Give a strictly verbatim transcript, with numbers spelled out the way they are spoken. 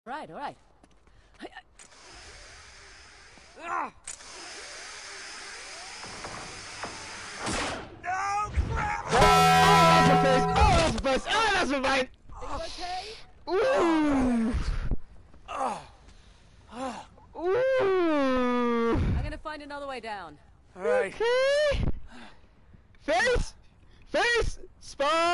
Right, all right. Ah! No crap! Oh, that's my face! Oh, that's my face! Oh, that's my face! Are you okay? Ooh! Oh. Oh. Ooh! I'm gonna find another way down. All right. Okay! Face! Face! Spot!